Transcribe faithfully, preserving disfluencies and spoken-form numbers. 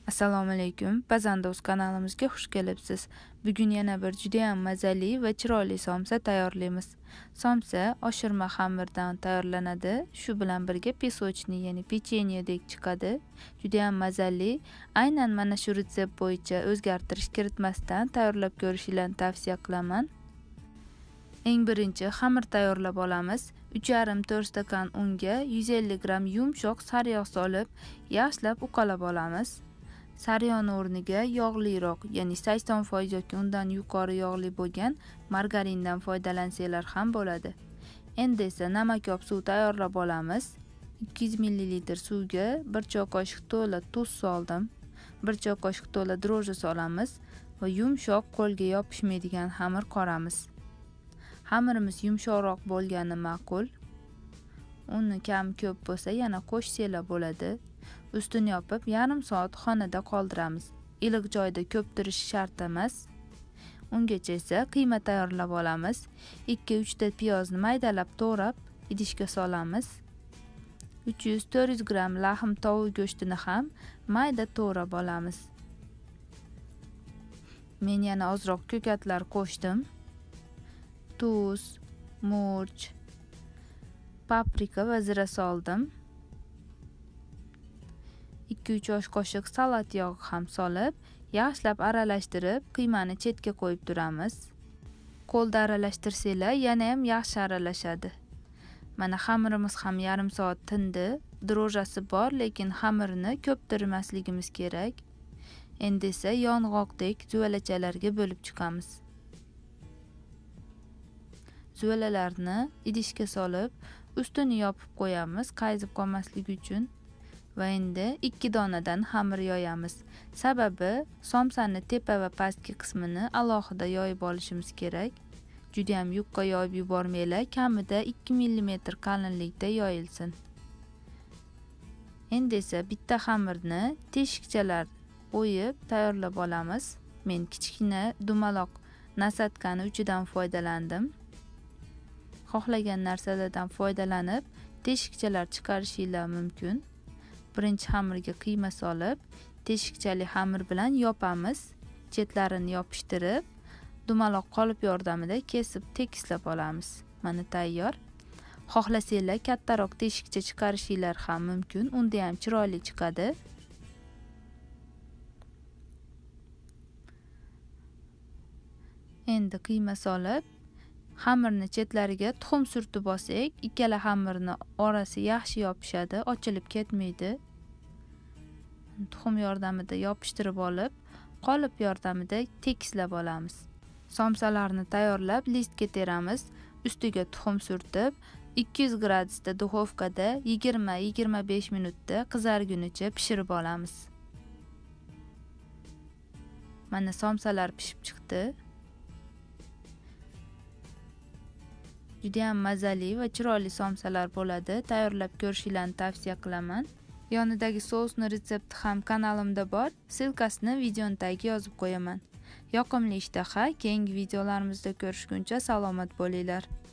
Assalomu alaykum. Pazandoz kanalimizga xush kelibsiz. Bugun yana bir juda ham mazali va chiroyli somsa tayyorlaymiz. Somsa oshirma xamirdan tayyorlanadi. Shu bilan birga pesochni, ya'ni pechenyedek chiqadi. Juda ham mazali. Aynan mana shu retsept bo'yicha o'zgartirish kiritmasdan tayyorlab ko'rishingizni tavsiya qilaman. Eng birinchi xamir tayyorlab olamiz. uch yarim to'rt stakan unga yuz ellik gramm yumshoq sariyog' solib, yaxshilab uqalab olamiz. Sariyog'ni o'rniga yog'liroq, ya'ni sakson foiz yoki undan yuqori yog'li bo'lgan margarindan foydalansanglar ham bo'ladi. Endi esa namakob suv tayyorlab olamiz. ikki yuz millilitr suvga bir choy qoshiq to'la tuz soldim. bir choy qoshiq to'la dro'jji solamiz va yumshoq, qo'lga yopishmaydigan xamir qoramiz. Xamirimiz yumshoqroq bo'lgani ma'qul. Uni kam ko'p bo'lsa yana qo'shsanglar bo'ladi. Ustini yopib yarim soat xonada qoldiramiz. Iliq joyda ko'p turishi shart emas. Ungacha esa qiyma tayyorlab olamiz. ikki uch ta piyozni maydalab to'g'rab idishga solamiz. uch yuz to'rt yuz gramm lahm tovuq go'shtini ham mayda to'g'rab olamiz. Men yana ozroq ko'katlar qo'shdim. Tuz, murch, paprika va zira soldim. ikki uch osh qoshiq salat yog'i ham solib, yaxshilab aralashtirib, qiymani chetga qo'yib turamiz. Qo'lda aralashtirsanglar yana ham yaxshi aralashadi. Mana xamirimiz ham yarim soat tindi. Dro'jasi bor, lekin xamirni ko'p turmasligimiz kerak. Endi esa yong'oqdek zuvalachalarga bo'lib chiqamiz. Zuvalalarni idishga solib, ustini yopib qo'yamiz, qayzib qolmasligi uchun. Va endi ikki donadan xamir yoyamiz. Sababi somsani tepa va pastki qismini alohida yoyib olishimiz kerak. Juda ham yupqa yoyib yubormanglar, kamida ikki millimetr qalinlikda yoyilsin. Endi esa bitta xamirni teshikchalar o'yib tayyorlab olamiz. Men kichkina dumaloq nasatkani uchidan foydalandim. Xohlagan narsalardan foydalanib, teshikchalar chiqarishingiz mumkin. Birinchi xamirga qiyma solib, teshikchali xamir bilan yopamiz. Chetlarini yopishtirib, dumaloq qolip yordamida kesib tekislab olamiz. Mana tayyor. Xohlasanglar kattaroq teshikcha chiqarishingiz ham mumkin. Unda ham chiroyli chiqadi. Endi qiyma solib, xamirni chetlariga tuxum surtib olsak, ikkala xamirni orasi yaxshi yopishadi, ochilib ketmaydi. Tuxum yordamida yopishtirib olib, qolip yordamida tekislab olamiz. Somsalarni tayyorlab listga teramiz. Ustiga tuxum surtib, ikki yuz gradusda duxovkada yigirma yigirma besh minutda qizargunicha pishirib olamiz. Mana somsalar pishib chiqdi. Juda ham mazali va chiroyli somsalar bo'ladi. Tayyorlab ko'rishingizni tavsiya qilaman. Yonidagi sousni retsepti ham kanalimda bor. Silkasini videoning tagiga yozib qo'yaman. Yoqimli ishtaha, keyingi videolarimizda ko'rishguncha salomat bo'linglar.